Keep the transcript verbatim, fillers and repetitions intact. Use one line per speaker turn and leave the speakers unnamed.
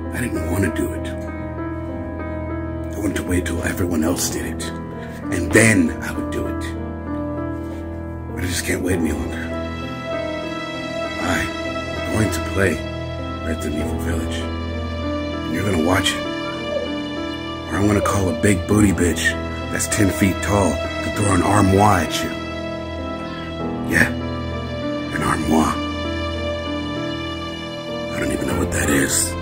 I didn't want to do it. I wanted to wait till everyone else did it, and then I would do it. But I just can't wait any longer. I'm going to play Resident Evil Village, and you're gonna watch it. Or I'm gonna call a big booty bitch that's ten feet tall to throw an armoire at you. Yeah, an armoire. I don't even know what that is.